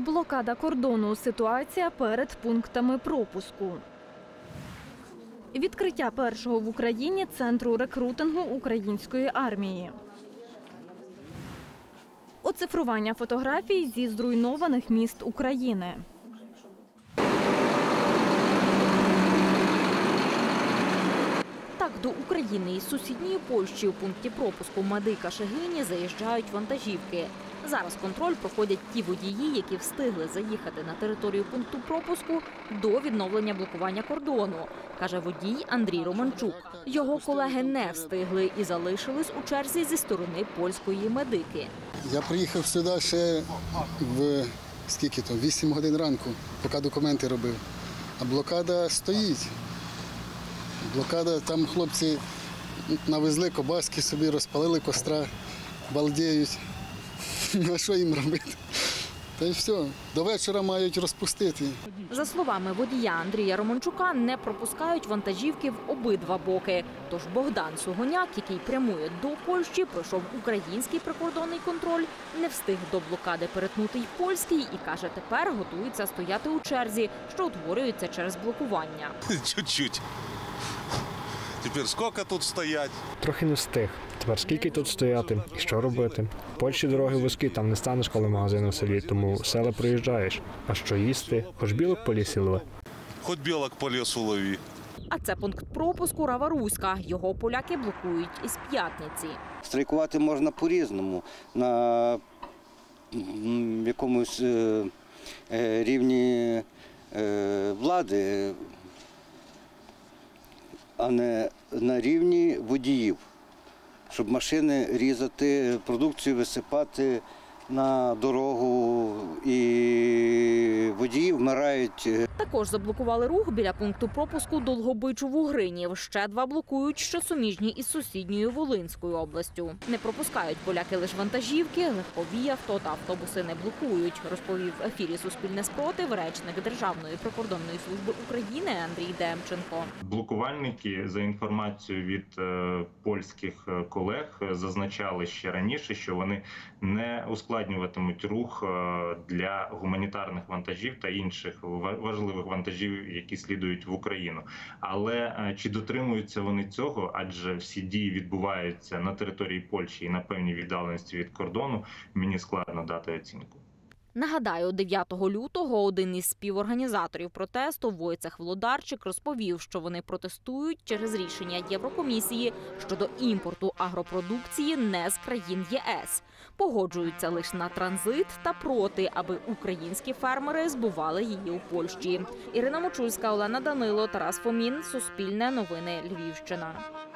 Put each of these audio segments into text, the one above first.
Блокада кордону – ситуація перед пунктами пропуску. Відкриття першого в Україні центру рекрутингу української армії. Оцифрування фотографій зі зруйнованих міст України. Так, до України із сусідньої Польщі у пункті пропуску Мадийка-Шегині заїжджають вантажівки. Зараз контроль проходять ті водії, які встигли заїхати на територію пункту пропуску до відновлення блокування кордону, каже водій Андрій Романчук. Його колеги не встигли і залишились у черзі зі сторони польської медики. Я приїхав сюди ще в 8 годин ранку, поки документи робив. А блокада стоїть. Блокада, там хлопці навезли кобаски собі, розпалили костра, балдіють. А що їм робити? Та й все. До вечора мають розпустити. За словами водія Андрія Романчука, не пропускають вантажівки в обидва боки. Тож Богдан Сугоняк, який прямує до Польщі, пройшов український прикордонний контроль, не встиг до блокади перетнути й польський і, каже, тепер готується стояти у черзі, що утворюється через блокування. Чуть-чуть. Тепер скільки тут стоять? Трохи не встиг. Тепер скільки тут стояти і що робити? В Польщі дороги вузькі, там не станеш, коли магазин у селі, тому в села приїжджаєш. А що їсти? Хоч білок по лісі лови. Хоч білок по лісу лови. А це пункт пропуску Рава-Руська. Його поляки блокують із п'ятниці. Страйкувати можна по-різному. На якомусь рівні влади, а не на рівні водіїв, щоб машини різати, продукцію висипати на дорогу, і водії вмирають. Також заблокували рух біля пункту пропуску Долгобич-Вугринів. Ще два блокують, що суміжні із сусідньою Волинською областю. Не пропускають поляки лише вантажівки, легкові авто та автобуси не блокують, розповів в ефірі «Суспільне спротив» речник Державної прикордонної служби України Андрій Демченко. Блокувальники, за інформацією від польських колег, зазначали ще раніше, що вони не ускладнюватимуть рух для гуманітарних вантажів та інших важливих вантажів, які слідують в Україну. Але чи дотримуються вони цього, адже всі дії відбуваються на території Польщі і на певній віддаленості від кордону, мені складно дати оцінку. Нагадаю, 9 лютого один із співорганізаторів протесту Войцех Володарчик розповів, що вони протестують через рішення Єврокомісії щодо імпорту агропродукції не з країн ЄС. Погоджуються лише на транзит та проти, аби українські фермери збували її у Польщі. Ірина Мочульська, Олена Данило, Тарас Фомін. Суспільне новини. Львівщина.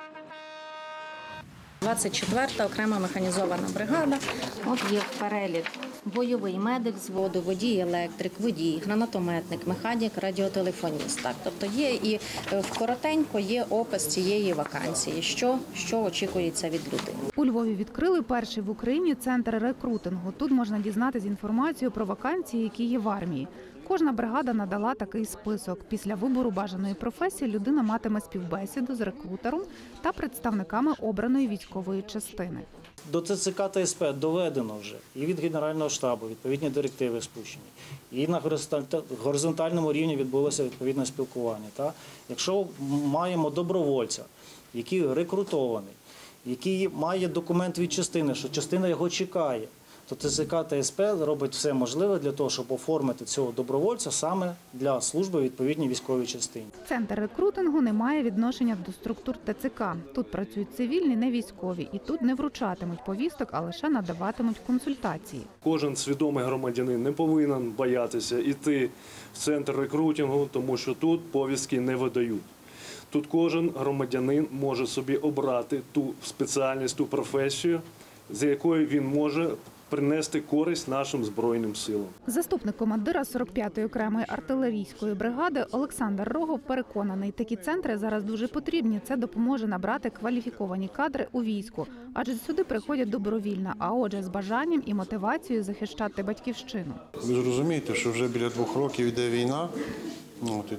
24-та окрема механізована бригада. От є перелік: бойовий медик взводу, водій електрик, водій, гранатометник, механік, радіотелефоніст. Так, тобто є і коротенько є опис цієї вакансії, що очікується від людини. У Львові відкрили перший в Україні центр рекрутингу. Тут можна дізнатися інформацію про вакансії, які є в армії. Кожна бригада надала такий список. Після вибору бажаної професії людина матиме співбесіду з рекрутером та представниками обраної військової частини. До ТЦК та СП доведено вже і від Генерального штабу відповідні директиви спущені, і на горизонтальному рівні відбулося відповідне спілкування. Якщо маємо добровольця, який рекрутований, який має документ від частини, що частина його чекає, то ТЦК та СП робить все можливе для того, щоб оформити цього добровольця саме для служби в відповідній військовій частині. Центр рекрутингу не має відношення до структур ТЦК. Тут працюють цивільні, не військові. І тут не вручатимуть повісток, а лише надаватимуть консультації. Кожен свідомий громадянин не повинен боятися йти в центр рекрутингу, тому що тут повістки не видають. Тут кожен громадянин може собі обрати ту спеціальність, ту професію, за якою він може принести користь нашим Збройним силам. Заступник командира 45-ї окремої артилерійської бригади Олександр Рогов переконаний, такі центри зараз дуже потрібні. Це допоможе набрати кваліфіковані кадри у війську, адже сюди приходять добровільно, а отже з бажанням і мотивацією захищати батьківщину. Ви ж розумієте, що вже біля 2 років йде війна, і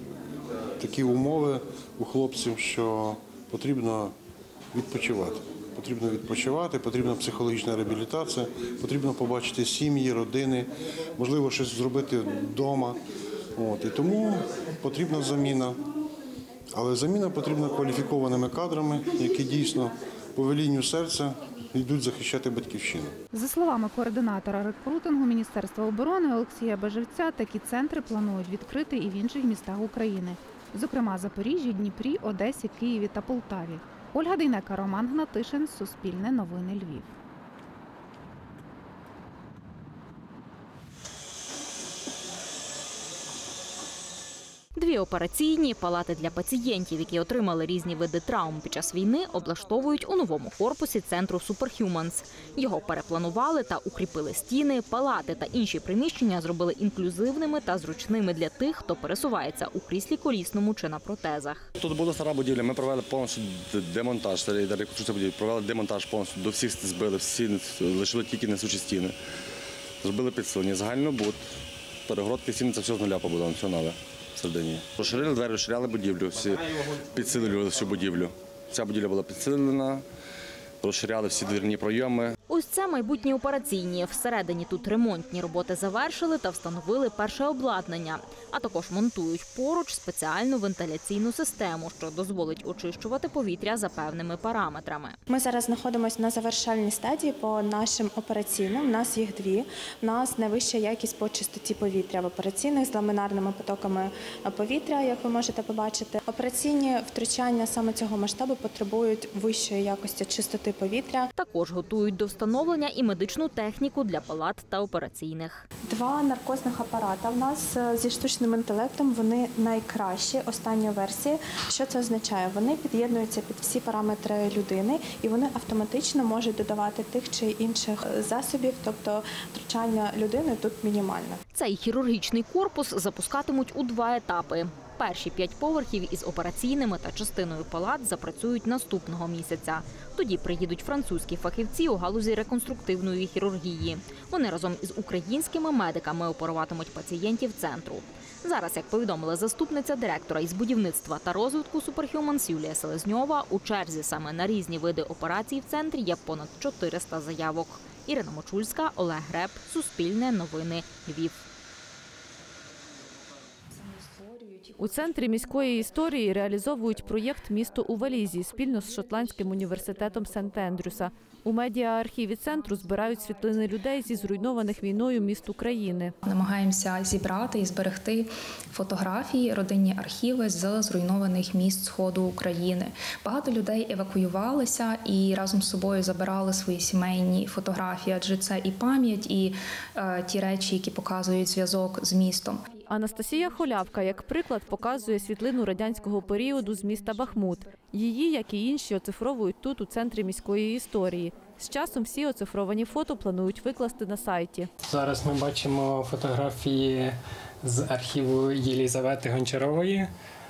такі умови у хлопців, що потрібно відпочивати. потрібно відпочивати, потрібна психологічна реабілітація, потрібно побачити сім'ї, родини, можливо, щось зробити вдома. І тому потрібна заміна. Але заміна потрібна кваліфікованими кадрами, які дійсно по велінню серця йдуть захищати батьківщину. За словами координатора рекрутингу Міністерства оборони Олексія Бежевця, такі центри планують відкрити і в інших містах України. Зокрема, Запоріжжі, Дніпрі, Одесі, Києві та Полтаві. Ольга Дейнека, Роман Гнатишин, Суспільне новини, Львів. Дві операційні палати для пацієнтів, які отримали різні види травм під час війни, облаштовують у новому корпусі центру Superhumans. Його перепланували та укріпили стіни, палати та інші приміщення зробили інклюзивними та зручними для тих, хто пересувається у кріслі колісному чи на протезах. Тут була стара будівля, ми провели повністю демонтаж, реконструкцію будівлі, провели демонтаж повністю, до всіх збили, всі лишили тільки несучі стіни. Зробили підсилення, загальнобуд, перегородки стіни, це все з нуля побудовано, все нове. Розширили двері, розширяли будівлю, всі підсилили всю будівлю. Вся будівля була підсилена, розширяли всі двірні пройоми. Ось це майбутні операційні. Всередині тут ремонтні роботи завершили та встановили перше обладнання. А також монтують поруч спеціальну вентиляційну систему, що дозволить очищувати повітря за певними параметрами. Ми зараз знаходимося на завершальній стадії по нашим операційним. У нас їх дві. У нас найвища якість по чистоті повітря в операційних з ламінарними потоками повітря, як ви можете побачити. Операційні втручання саме цього масштабу потребують вищої якості чистоти повітря. Також готують до встановлення і медичну техніку для палат та операційних. Два наркозних апарата в нас зі штучним інтелектом, вони найкращі, останньої версії. Що це означає? Вони під'єднуються під всі параметри людини і вони автоматично можуть додавати тих чи інших засобів, тобто втручання людини тут мінімальне. Цей хірургічний корпус запускатимуть у 2 етапи. Перші 5 поверхів із операційними та частиною палат запрацюють наступного місяця. Тоді приїдуть французькі фахівці у галузі реконструктивної хірургії. Вони разом із українськими медиками оперуватимуть пацієнтів центру. Зараз, як повідомила заступниця директора із будівництва та розвитку Superhumans Юлія Селезньова, у черзі саме на різні види операцій в центрі є понад 400 заявок. Ірина Мочульська, Олег Греб, Суспільне новини, Львів. У Центрі міської історії реалізовують проєкт «Місто у валізі» спільно з Шотландським університетом Сент-Ендрюса. У медіа-архіві центру збирають світлини людей зі зруйнованих війною міст України. Намагаємося зібрати і зберегти фотографії, родинні архіви з зруйнованих міст Сходу України. Багато людей евакуювалися і разом з собою забирали свої сімейні фотографії, адже це і пам'ять, і ті речі, які показують зв'язок з містом. Анастасія Холявка, як приклад, показує світлину радянського періоду з міста Бахмут. Її, як і інші, оцифровують тут, у Центрі міської історії. З часом всі оцифровані фото планують викласти на сайті. Зараз ми бачимо фотографії з архіву Єлізавети Гончарової.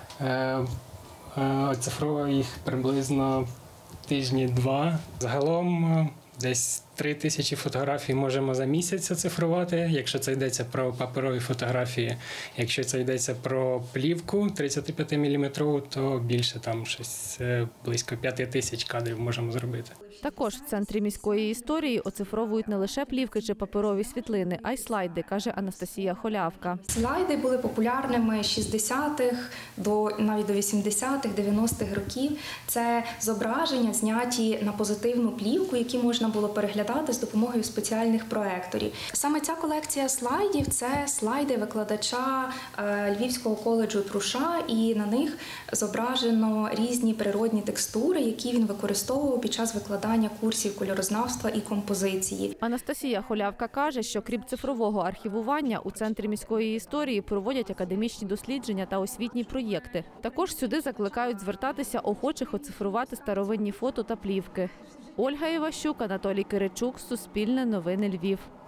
Оцифровував їх приблизно тижні-2. Загалом десь 3000 фотографій можемо за місяць оцифрувати, якщо це йдеться про паперові фотографії. Якщо це йдеться про плівку 35 мм, то більше, там щось близько 5000 кадрів можемо зробити. Також в Центрі міської історії оцифровують не лише плівки чи паперові світлини, а й слайди, каже Анастасія Холявка. Слайди були популярними з 60-х навіть до 80-х, 90-х років. Це зображення, зняті на позитивну плівку, які можна було переглядати з допомогою спеціальних проекторів. Саме ця колекція слайдів – це слайди викладача Львівського коледжу Труша, і на них зображено різні природні текстури, які він використовував під час викладання курсів кольорознавства і композиції. Анастасія Холявка каже, що крім цифрового архівування, у Центрі міської історії проводять академічні дослідження та освітні проєкти. Також сюди закликають звертатися охочих оцифрувати старовинні фото та плівки. Ольга Іващук, Анатолій Киричук, Суспільне новини, Львів.